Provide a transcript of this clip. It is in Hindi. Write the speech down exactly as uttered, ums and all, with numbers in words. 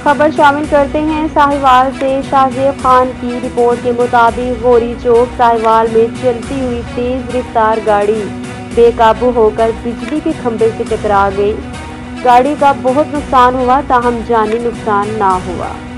खबर शामिल करते हैं साहिवाल से। शाहजेब खान की रिपोर्ट के मुताबिक गौरी चौक साहिवाल में चलती हुई तेज रफ्तार गाड़ी बेकाबू होकर बिजली के खंभे से टकरा गई। गाड़ी का बहुत नुकसान हुआ, ताहम जानी नुकसान ना हुआ।